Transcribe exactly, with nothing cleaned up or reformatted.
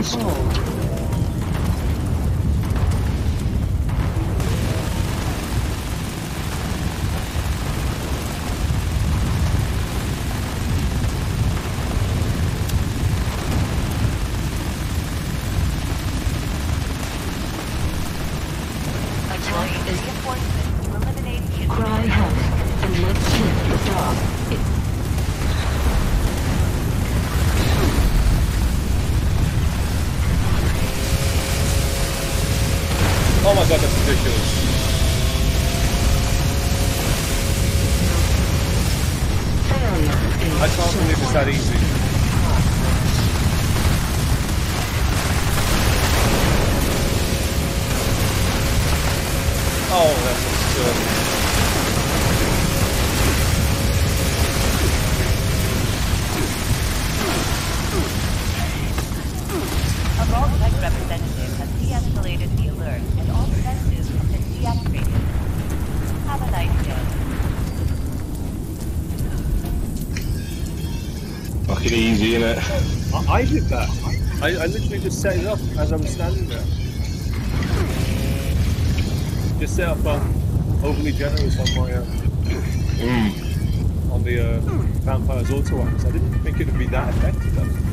installed. Cry havoc and let's hit the dog. It Oh my god, that's ridiculous. I can't believe it's that easy. Oh, that's absurd. A Vault-Tec representative has de-escalated the alert and all defenses have been deactivated. Have a nice day. Fucking easy, innit? I, I did that. I, I literally just set it up as I was standing there. Just set up um, overly generous on my uh, Mm. on the uh, Vampire's auto axe. I didn't think it would be that effective though.